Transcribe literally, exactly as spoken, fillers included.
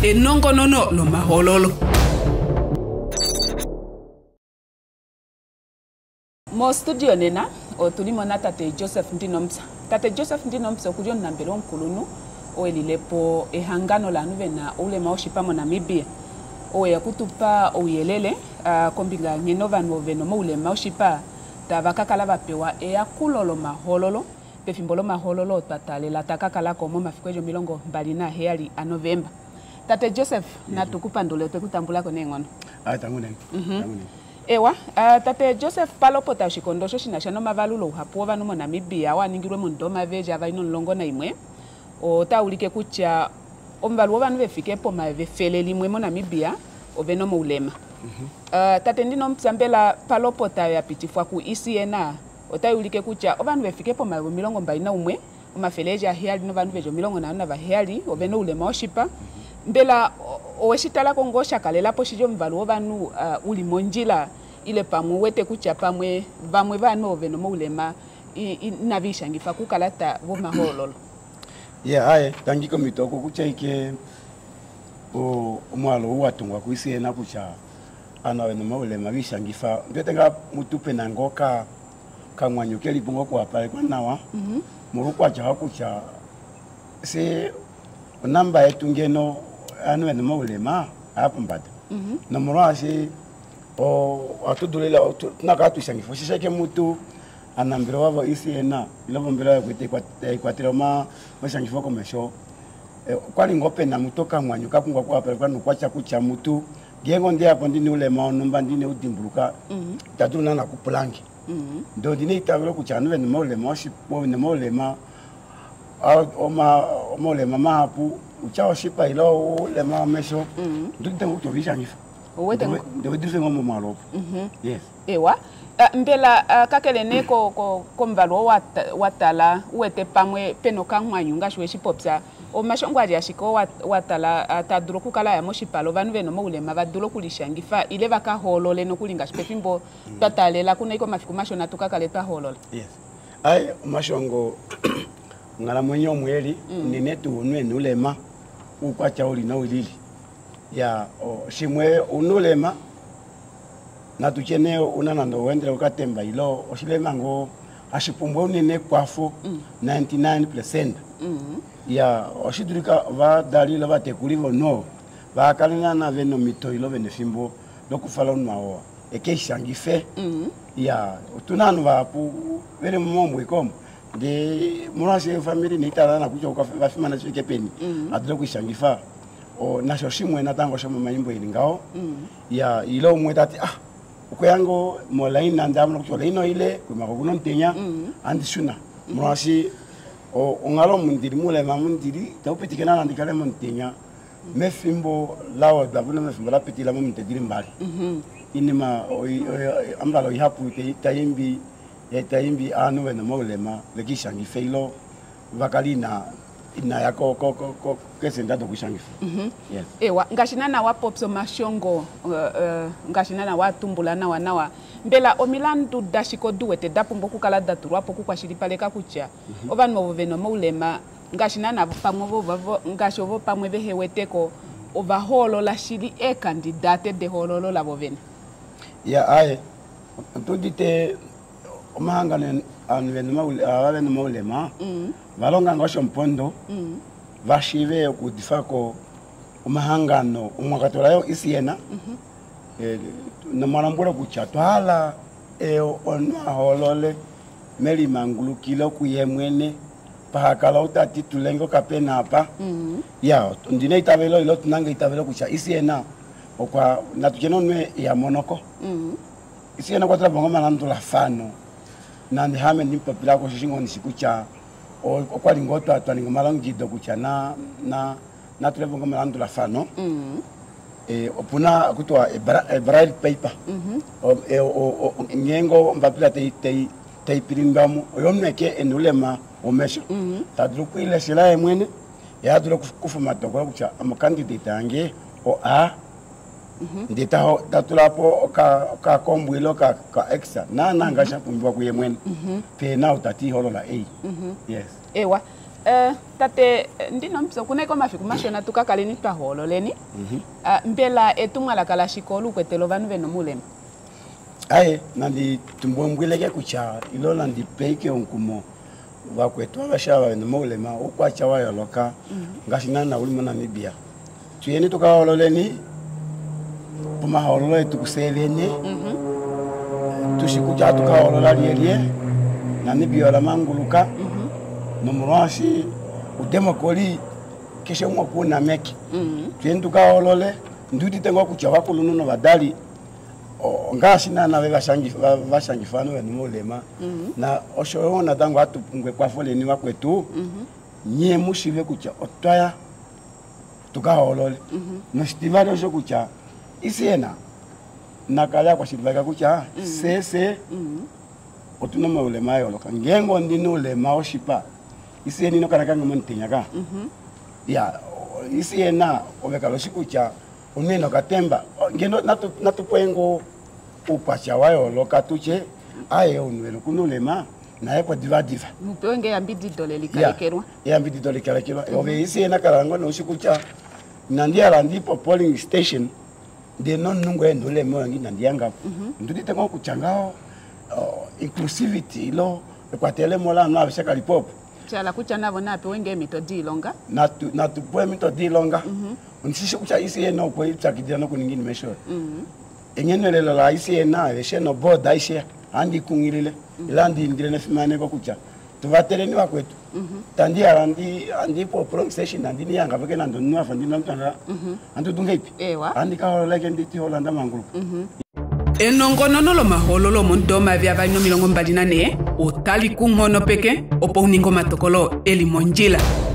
enongonono lo mahololo. Mo studio nena o tulimo na tate Joseph Ndinomsa. Tate Joseph Ndinomsa okujo nambelo nkulunu o elilepo ehangano la nuvena ule maoshipa mo Namibia. O ya kutupa o yelele uh, kombinga ngenova no veno mo ule maoshipa tabakakala bapewa e akulolo mahololo pefimbolo mahololo patale la takakala komo mafikwejo milongo balina heali a November. Tate Joseph mm -hmm. na tukupandole tekutambula ko nengono. Ah tangune. Mhm. Mm Ewa, uh, tate Joseph Palopo ta shikondosho shinashano mavalulo hapo vanu mo Namibia waningirwe mu ndoma veja vaino longo na imwe. O ta ulike kucha omvaluo vanu vefike po mavefele limwe mo Namibia oveno mo ulema. Mhm. Mm uh, tate ndino mtsambela Palopo ta ya pitifwa ku I C N A o ta ulike kucha ovanu vefike po mavefele milongo mbaina umwe omafeleja hiali no vanu vejo milongo na na vahiali oveno ulema oshipa. Mbela oweshitala kongosha kalela po shijo mvaluo vanu uh, uli monjila ile pamwe wete kucha pamwe vamwe vanu oveno mo ulema navisha ngifa kukalata vo mahololo. Yeah, aye tangiko mitoko kucha ike o omwalo watungwa ku I C N A kucha ana weno mo ulema visha ngifa mbetenga mutupe na ngoka kamwanyo keli bungo kwa pale kwa nawa mhm murukwa cha kucha se namba yetu ngeno anu weno mo ulema hapo mbata mhm na murasi o atudulela tunaka tushangifo shishake mutu anambira wavo I C N A ilavo mbira kwete kwa kwatira ma mashangifo komesho kwali ngope na mutoka mwanyu kapungwa kwa pele kwa nukwacha kucha mutu gengo ndi hapo ndini ule maonomba ndini udimbuluka mhm tatuna na kuplanki mhm ndo ndini itavelo kucha anu weno mo ulema oshipo weno mo ulema oma oma ulema mahapu uchao shipa ilo ulema mesho mhm ndute utobisha ngifa Owete ndewe ndife ngomo malopo. Mhm. Yes. Ewa uh, mbela uh, kakele neko ko komvalo wat, watala uwete pamwe peno kangwanyu ngashwe shipopsa o mashongwaje yashiko wat, watala uh, taduro kukala ya moshipalo vanu veno mo ulema vaduro kulishangifa ile vaka holole no kulinga shpefimbo mm. tatalela kuna iko mafiku masho na tukakale ta holole. Yes. Ai mashongo ngala mwenye omweli mm. ninetu unwe nulema ukwacha uli na ulili. Ya o shimwe unulema na tuchene unanando wendele ukatemba ilo oshilema ngo ashipumbwe unene kwafo mm. ninety-nine percent mm -hmm. ya oshidurika va dalila va tekulivo no va kalina na veno mito ilo benefimbo lokufala unwa eke shangife mm -hmm. ya tunanu va pu vele mombo ikom de murase family ni tala na kucho ka fima na chike peni mm -hmm. adlo kushangifa o nasho shimwe na tango shamo mayimbo ilingao mm. ya ilo mwetati ah ukyango molaina ndamno kuchola ino ile kuma kuno ntenya mm. andi shuna mm. mwasi o ongalo mundiri mule mamundiri taupitikana nandikale montenya mm. mefimbo lawa dabuno mefimbo la pitila mo mtediri mbali mhm inima ambalo ihapu tayimbi ya tayimbi anu wena molema lekishangi feilo vakalina ina yako ko ko ko kesenda to kushangifa mhm yes ewa ngashinana wa popso mashongo uh, uh, ngashinana wa tumbulana wa nawa mbela omilandu dashiko duwete dapumbo kukala daturwa poku kwa shiripaleka kucha mm -hmm. Ovan mo veno mo ulema ngashinana pamwe vo ngashovo pamwe beheweteko ovaholo la shiri e candidate de hololo la bovene ya aye tudite omahangano anveno mo aveno mo ulema mhm valonga ngosho mpondo mm. vashive kudifako umahangano umwakatola yo isiena mm -hmm. e, na marambura kuchatwala e onwa holole meli mangulu kilo kuyemwene pakala utati tulengo kapena apa mm -hmm. ya ndine itavelo ilo tunanga itavelo kucha isiena okwa natucheno nwe ya monoko mm -hmm. isiena kwa tla ngoma nandu la fano nandi hame ni popula ko shingo ni sikucha o kwali ngoto atwa ningomalangido kucha na na na tulevo ngomalandu la fano mhm e opuna kutwa e braille paper mhm o e o nyengo mbapila te te te piringamu oyomneke enulema omesha mhm tadru kuile sila emwene ya dru kufuma tokwa kucha am candidate ange o a mhm ndita tatulapo ka ka kombwilo ka ka exa na na ngasha kumbwa kuyemwene mhm pe na utati holo la a mhm yes ewa eh tate ndino mpiso kuna iko mafiku mashona tukakaleni twahololeni Mhm. uh, mbela etumala kala shikolo kwetelo vanu veno mulema aye nandi tumbwembwileke kucha ilo nandi peike onkumo vakwetu avashava veno mulema ukwacha wayoloka ngashina na ulimo Namibia tuyeni tukahololeni pumahololo etu kusevene tushikucha tukaholola lielie Namibia la manguluka nomurwashi udemokoli keshe mwakuna meki tuyeni tukaholole nduti tengo kucha wakulu no badali ngashina na vashangi vashangi fano veno mulema na oshoona tango atupungwe kwa foleni wakwetu nye mushive kucha otwaya tukaholole no stivale osho kucha isiena nakala kwa shivaka kucha sese otuna maulema yoloka ngengo ndino ulema oshipa isieni no kana kanga montinyaka ya isiena obekalo shikucha uneno katemba ngeno natu natupwengo upacha wayoloka tuche aye unwelo kunulema naye kwa diva diva mupenge yambidi dole likalekerwa yambidi dole likalekerwa obe isiena karango no shikucha nandia landipo polling station de non nungo endole mo ngi nandianga ndudi tengo kuchangao inclusivity lo kwatele mola no abishaka lipop chala kucha nabo nape wenge mito dilonga natu natu pwe mito dilonga unisishe kucha isiena kwa itakidira no kuningini mesho enyenelelo la isiena eshe no boda ishe andi kungilile ilandi ndire ne fimane ko kucha tuvatereni wakwetu tandi andi andi po polling station andi ni yanga veke nando nwa fandi namtanga andu dungepi ewa andi ka hololeke nditi holanda mangulu enongonono lo mahololo mondoma vya vanyo milongo mbali na ne otali kungono peke opo uningo matokolo eli monjila